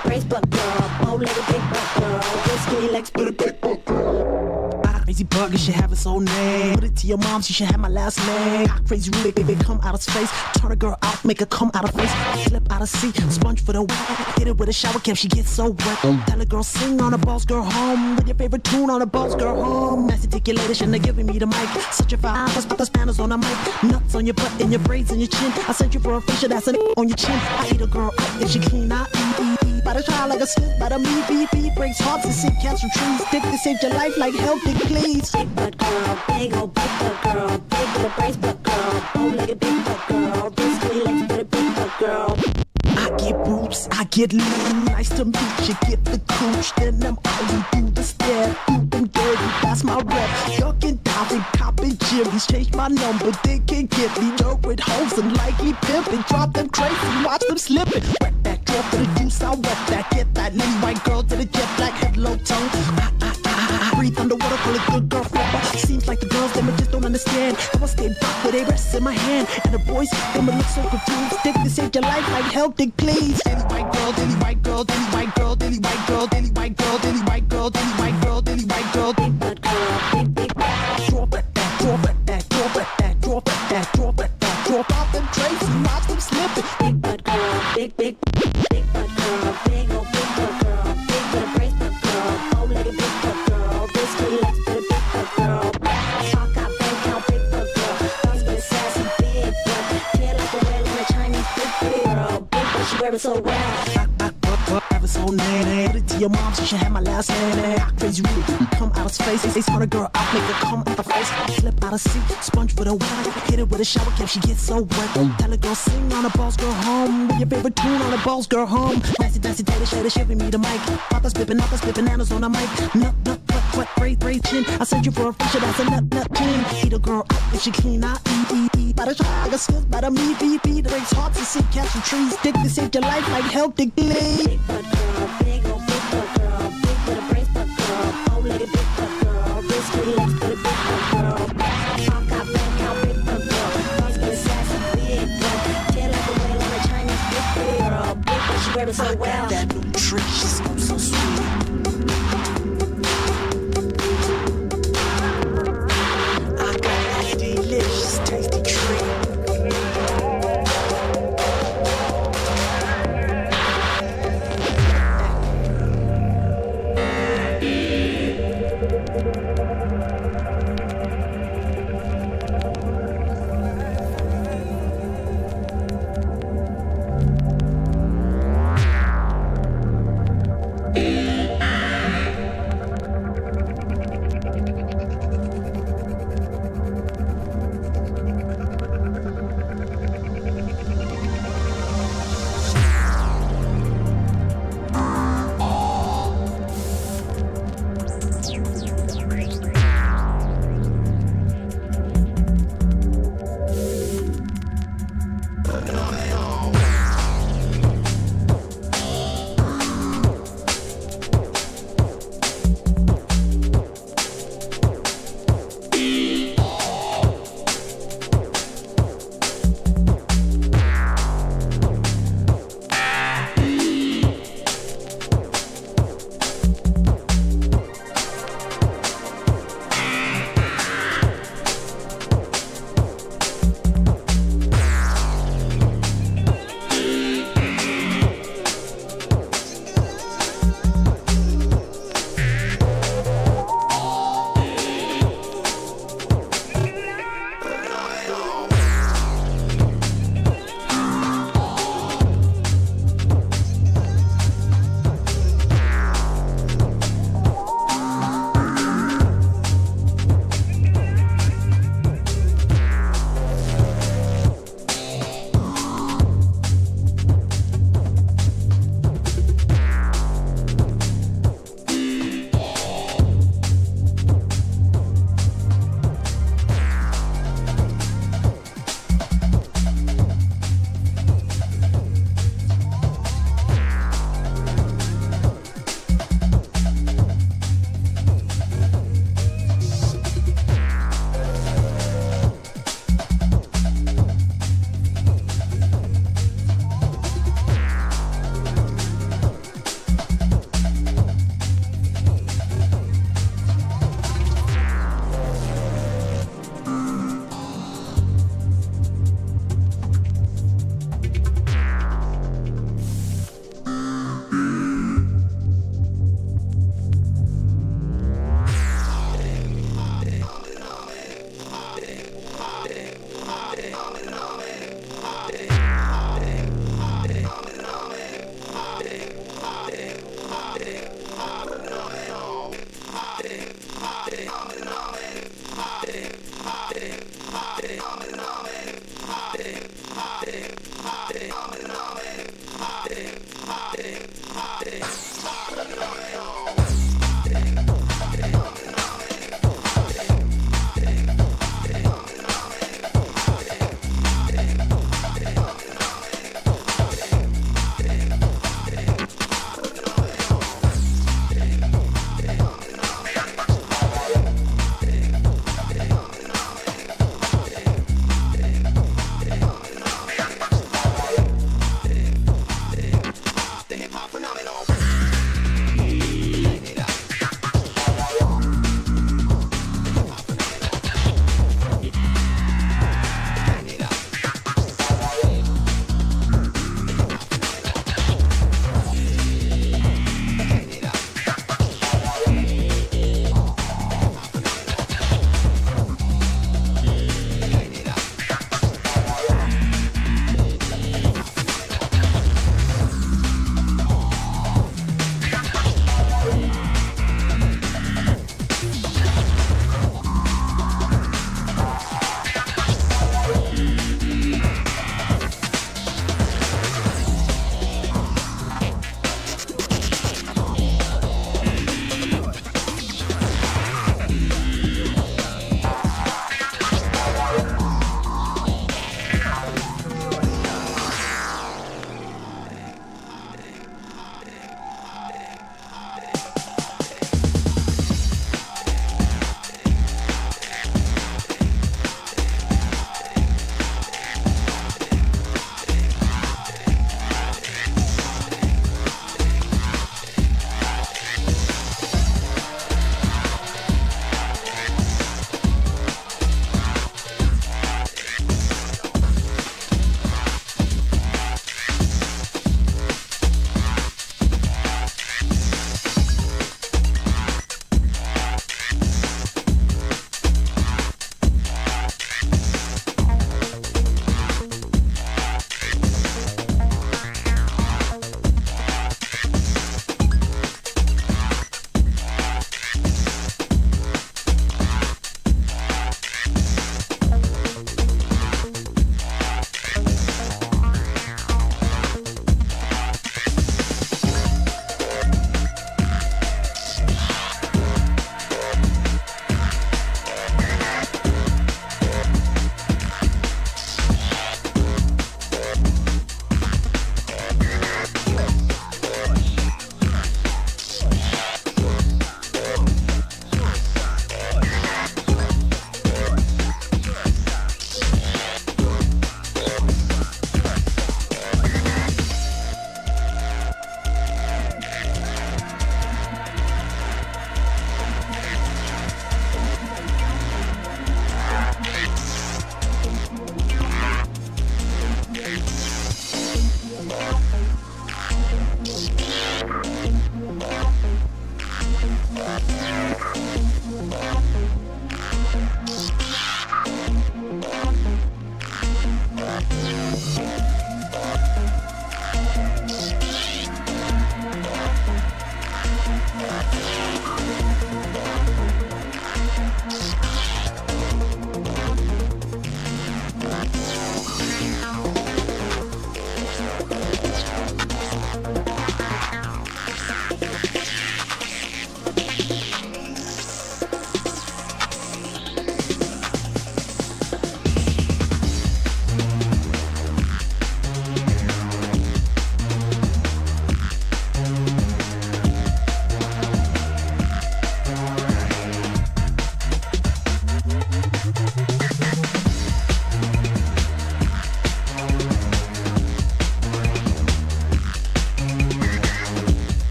brace butt girl, bow-legged big butt girl, with skinny legs, but a big butt girl. Crazy bug, you should have its own name. Put it to your mom, she should have my last name. Crazy Rudy, baby, come out of space. Turn a girl out, make her come out of face. Slip out of seat, sponge for the wet. Hit it with a shower cap, she gets so wet. Tell a girl, sing on a boss girl home. With your favorite tune on a boss girl home. Nasty articulated, shouldn't have given me the mic. Such a foul, let's put the spanners on the mic. Nuts on your butt and your braids in your chin. I sent you for a facial, that's an on your chin. I eat a girl up if she clean, I eat. By the child like a slip, by the meat, beep, breaks hearts and see cats from trees. Dick to save your life like hell, dick, please. Big butt girl, big old big butt girl, big with a brace butt girl, bow-legged big butt girl, with skinny legs, but a big butt girl. I get boobs, I get lean. Nice to meet you, get the cooch. Then I'm all you do the stare. Do them dirty, that's my rep. Ducking down with copping jimmies. Change my number, they can't get me. Dirt with hoes and likely pimping. Drop them crazy, watch them slipping. Wet that, drop to the juice, I wet that. Get that lily white girl to the jet black head, low tongue. Breathe underwater, call it good girl flipper. Seems like the girls, them just don't understand. I stay back with they rests in my hand. And the boys, them look so confused. Dick to save your life like hell, dick, please. Dilly white girl, dilly white girl, dilly white girl, dilly white girl, dilly white girl, dilly white girl, dilly white girl, dilly white girl, big butt girl, big butt. Drop at that, drop at that, drop at that, drop at that, drop at that, drop out them Tracy, watch them slipping. Big butt girl, big butt girl, big old big butt girl, big with a brace butt girl, bow-legged big butt girl, with skinny legs, but a big butt girl. Talk out, bank out, big butt girl, thoughts with a sassy big butt, tail like a whale on a Chinese big girl, big butt she wear it so well. Have its own name. Put it to your mom, she should have my last name. Crazy Rudy, come out of space. They turn a girl out, make her come out the face. Slip out of seat, sponge for the wet. Hit it with a shower cap, she gets so wet. Tell a girl, sing on a boss girl home. With your favorite tune on a boss girl home. Nasty, nasty, tater, shader, shivering me the mic. Papa spit bananas on the mic. Nut, what, braid, chin. I sent you for a feature, that's a nut, chin. Eat a girl out if she clean, I eat. By the child, like a skills, by the meat, beep. Breaks hearts and see cats from trees. Dick to save your life like hell, dick, please. Big butt girl, big old big butt girl, big with a brace butt girl, bow-legged big butt girl, with skinny legs, but a big butt girl. Talk out, bank out, big butt girl, thoughts with a sassy big butt, tail like a whale on a Chinese big girl, big butt she wear it so well. That new trick, she's so sweet. I got that delicious, tasty treat.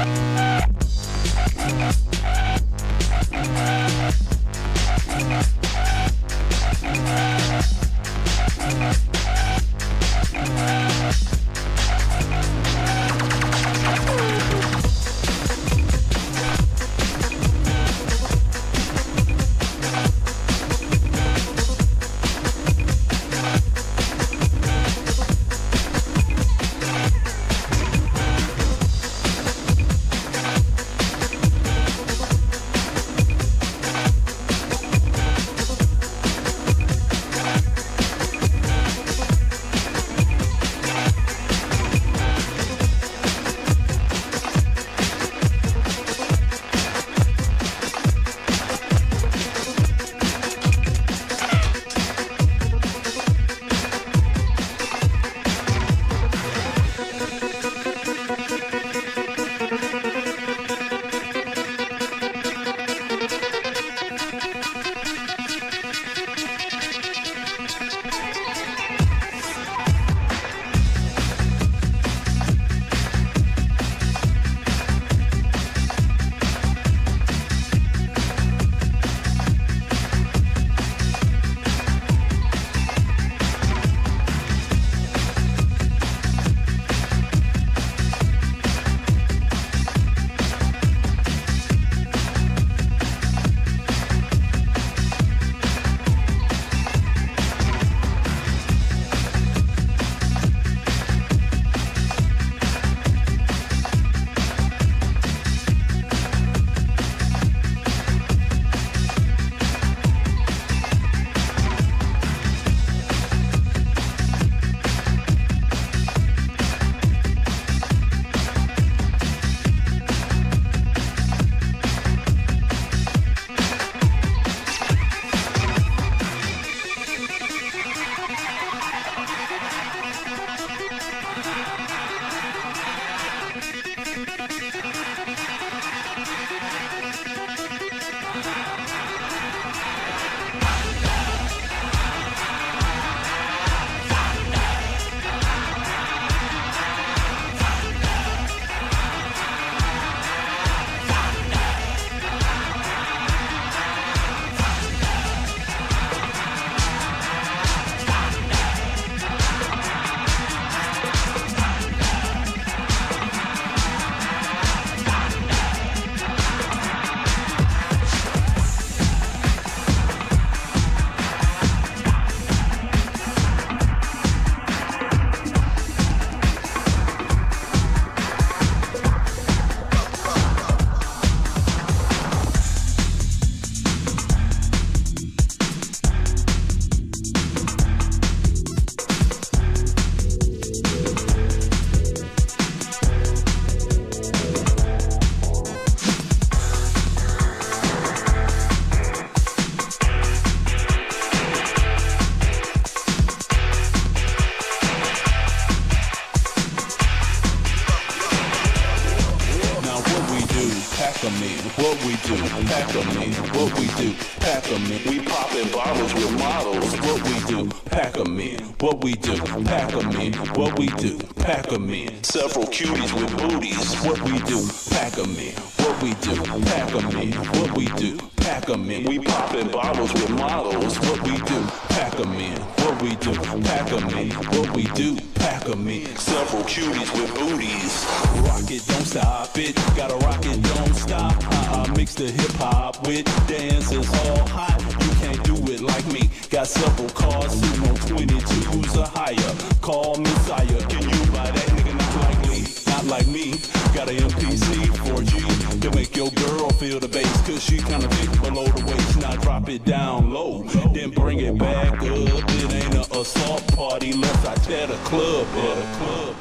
what we do, pack 'em in, what we do, pack 'em in. We poppin' bottles with models, what we do, pack 'em in, what we do, pack 'em in, what we do, pack 'em in. Several cuties with booties, what we do, pack 'em in, what we do, pack 'em in, what we do, pack 'em in. We poppin' bottles with models, what we do, pack 'em in, what we do, pack 'em in, what we do, pack 'em in. Several cuties with booties. Rock it, don't stop it, gotta rock it, don't stop. Mix the hip hop with dances all hot. You can't do it like me. Got several cars sitting on 22s or higher. Call Messiah, can you buy that nigga? Not likely, not like me. Got an MPC 4G to make your girl feel the bass, cause she kinda thick below the waist. Now drop it down low, then bring it back up. It ain't an assault party unless I tear the club up.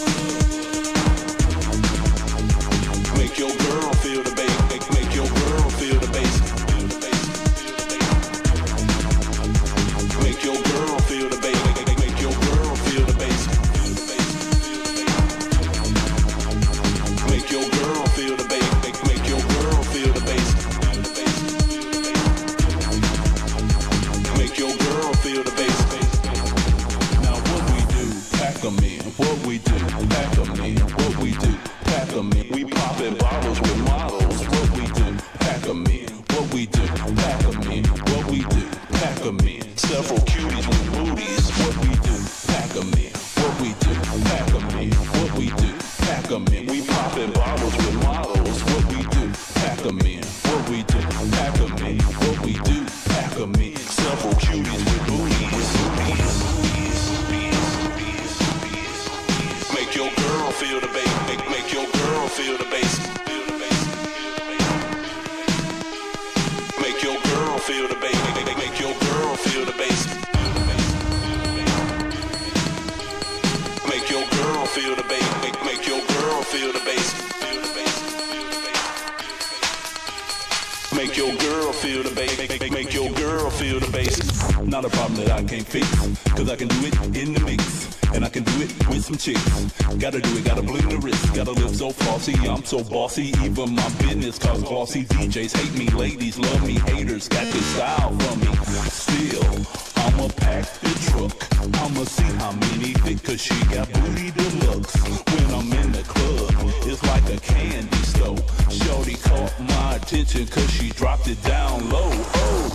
Make your girl feel the bass. Make your girl feel the bass. Make your girl feel the bass. Make your girl feel the bass. Make your girl feel the bass. Make your girl feel the bass. Make your girl feel the bass. Now what we do, pack 'em in. What we popping bottles with models. What we do, pack 'em in. What we do, pack 'em in. What we do, pack 'em in. Several cuties with booties. What we do, pack 'em in. What we do, pack 'em in. What we do, pack 'em in. We popping bottles with models. What we do, pack 'em in. What we do, pack 'em in. What we do, pack 'em in. Several cuties with booties. Make your girl feel the bass. Make your girl feel the bass. Make your girl feel the bass. Make your girl feel the bass. Make your girl feel the bass. Make your girl feel the bass. Make your girl feel the bass. Make your girl feel the bass. Not a problem that I can't fix, cause I can do it in the mix. And I can do it with some chicks. Gotta do it, gotta bling the wrist. Gotta live so flossy, I'm so bossy. Even my business cause bossy DJs hate me. Ladies love me, haters got this style from me. Still, I'ma pack the truck. I'ma see how many fit, cause she got booty deluxe. When I'm in the club, it's like a candy store. Shorty caught my attention cause she dropped it down low. Oh.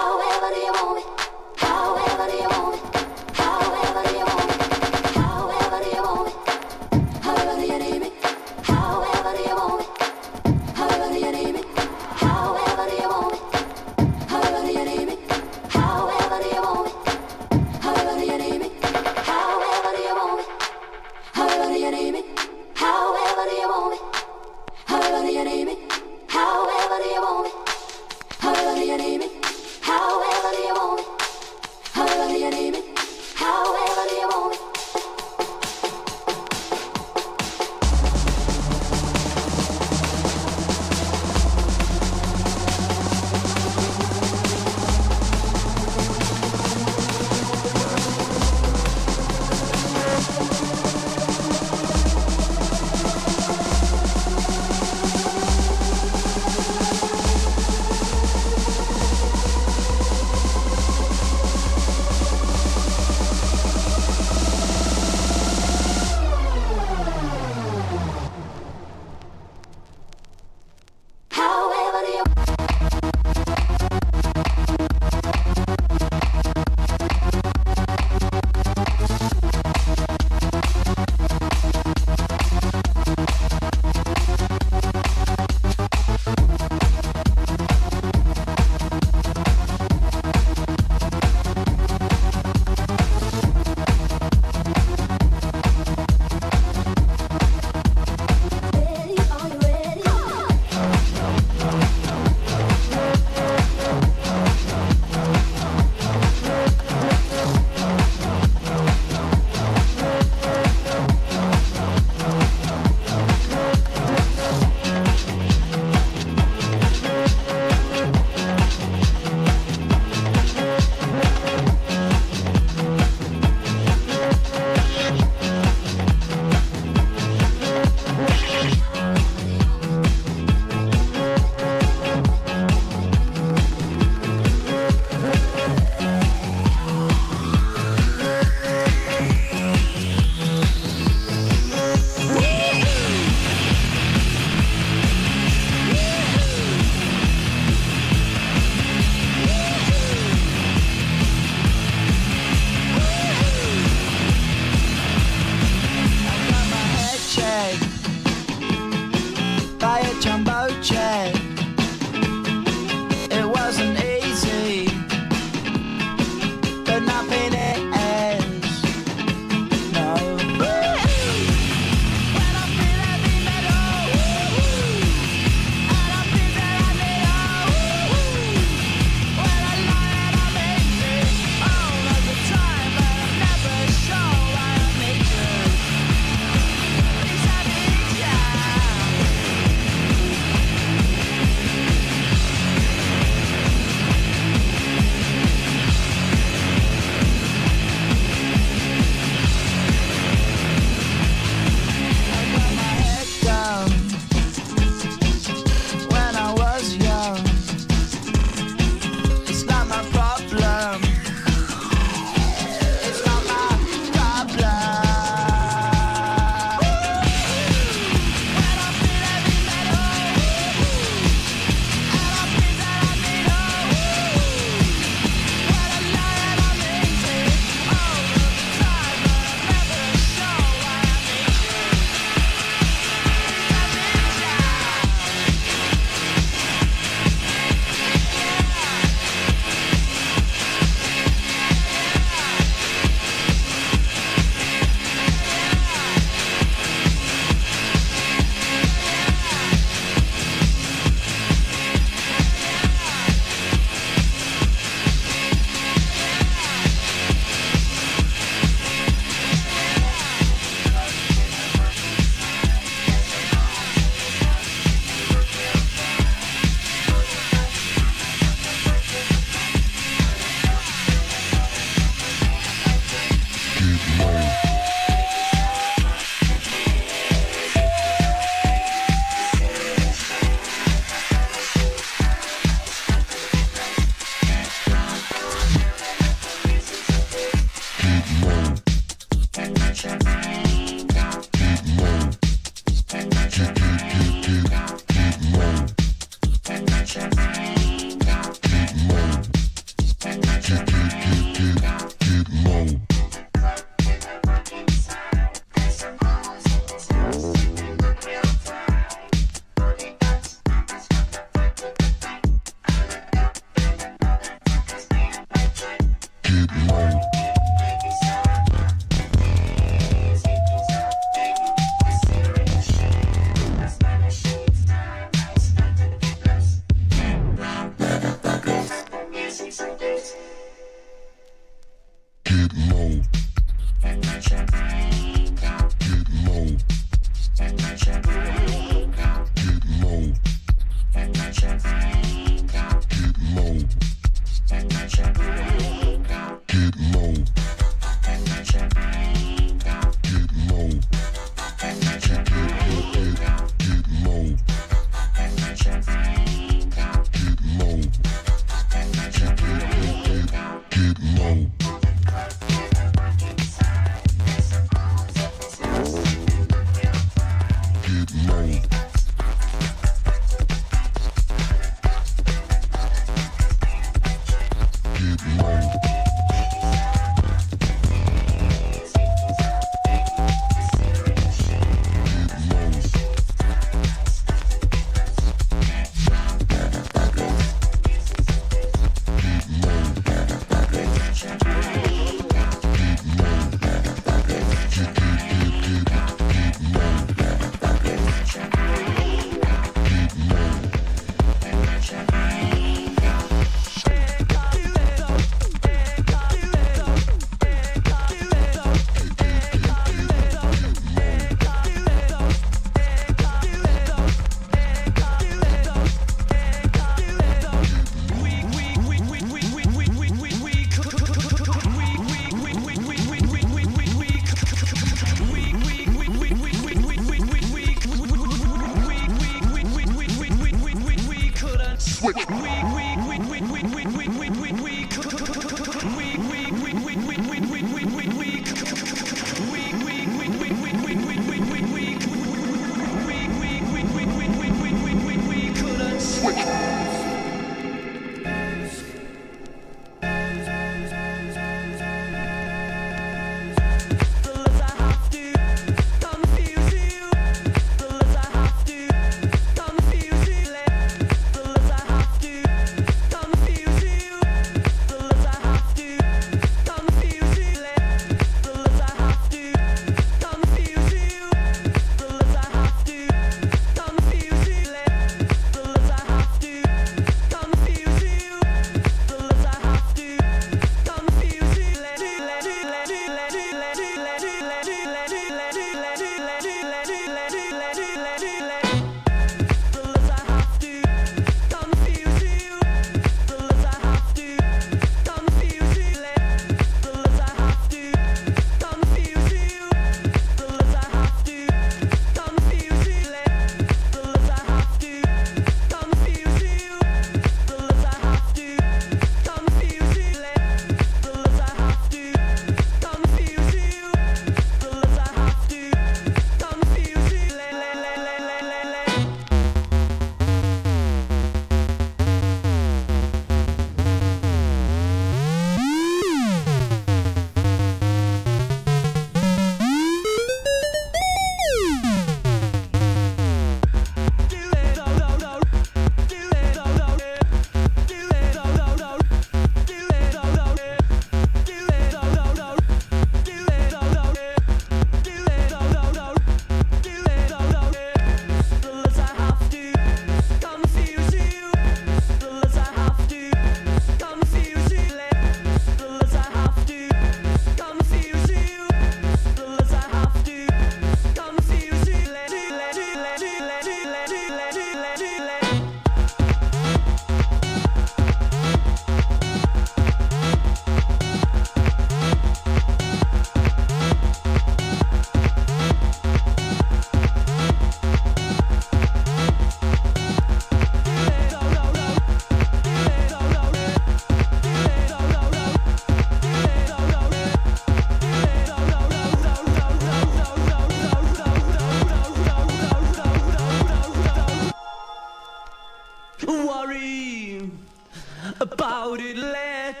about it later.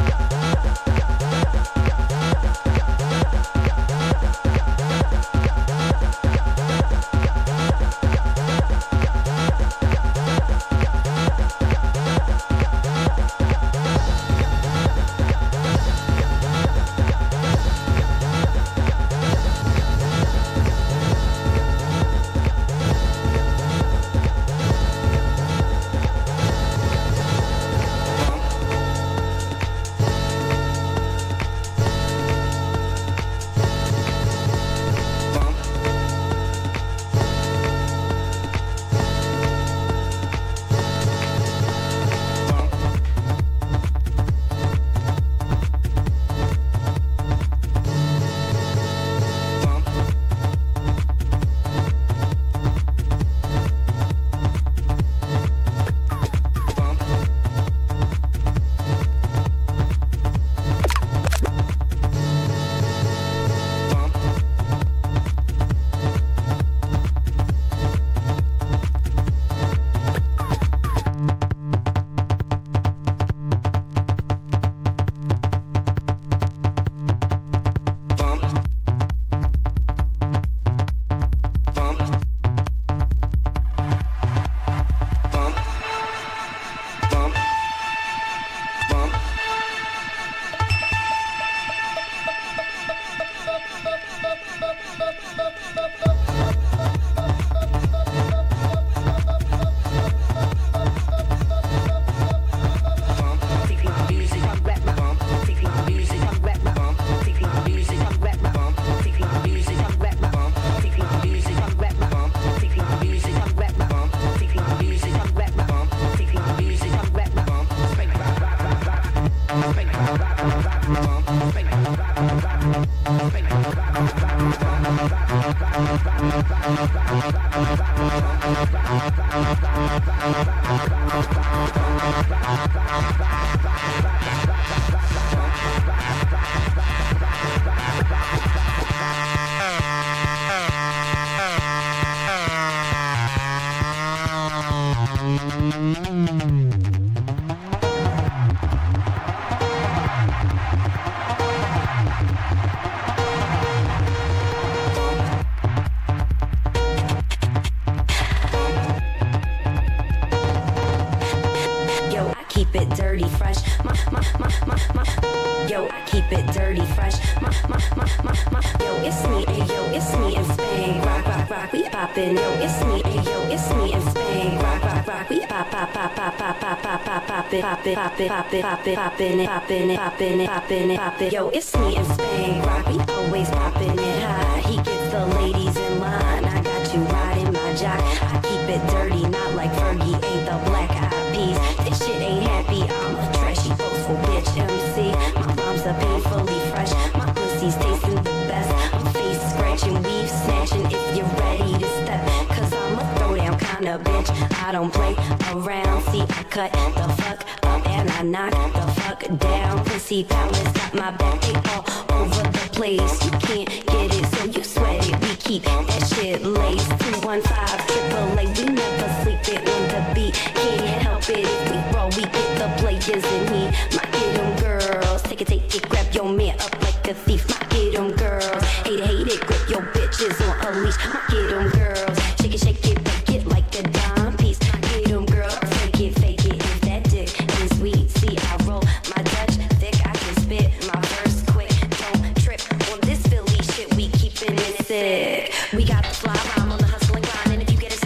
Poppin'. Yo, it's me in Spain. Rocky always poppin' it high. He gets the ladies in line. I got you riding my jock. I keep it dirty, not like Fergie ain't the Black Eyed Peas. This shit ain't happy. I'm a trashy, boastful bitch MC. My mom's a painfully fresh. My pussy's tasting the best. I'm face scratching, weave snatching. If you're ready to step, cause I'm a throwdown kind of bitch. I don't play around. See, I cut the fuck up and I knock the fuck down. Pussy palace got my back, they all over the place. You can't get it, so you sweat it. We keep that shit laced. 215 AAA, we never sleep it on the beat. Can't help it if we roll, we get the players in here. My get 'em girls, take it, grab your man up like a thief. My get 'em girls, hate it, grip your bitches on a leash. My get 'em girls, shake it, break it like a dime piece. My get 'em girls, fake it, if that dick is sweet. See, I roll my Dutch thick, I can spit my verse quick. Don't trip on this Philly shit, we keepin' it sick. We got the fly rhyme on the hustle and grind, and if you get it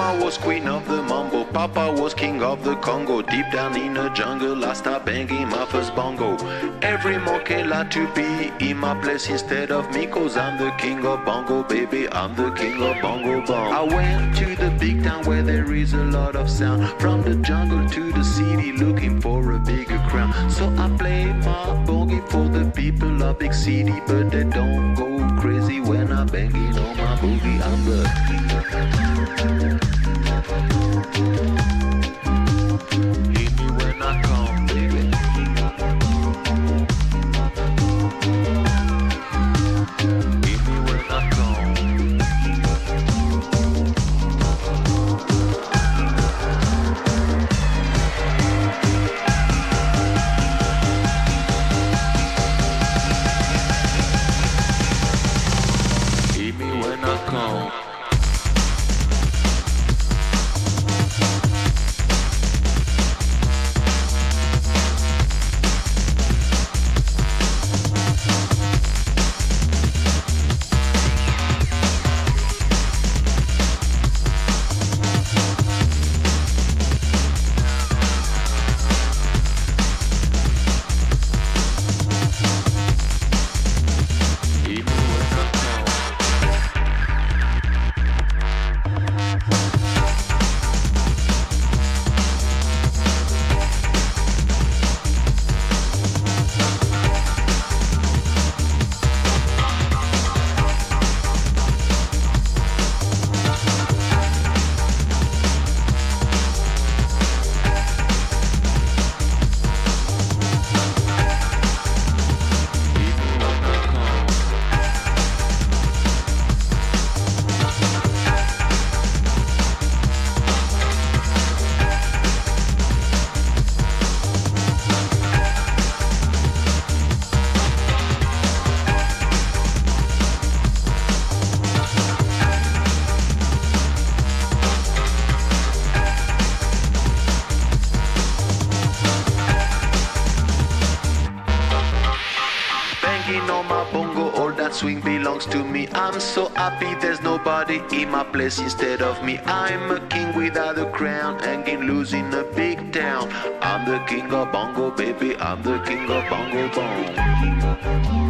Mama was queen of the mambo, Papa was king of the Congo. Deep down in the jungle, I start banging my first bongo. Every monkey like to be in my place instead of me, 'cause I'm the king of bongo, baby, I'm the king of bongo bong. I went to the big town where there is a lot of sound, from the jungle to the city looking for a bigger crown. So I play my boogie for the people of big city, but they don't go crazy when I'm banging on my boogie. I'm the hit me when I come, baby. Hit me when I come. Hit me when I come. On my bongo, all that swing belongs to me. I'm so happy there's nobody in my place instead of me. I'm a king without a crown, hanging loose in a big town. I'm the king of bongo, baby, I'm the king of bongo bong.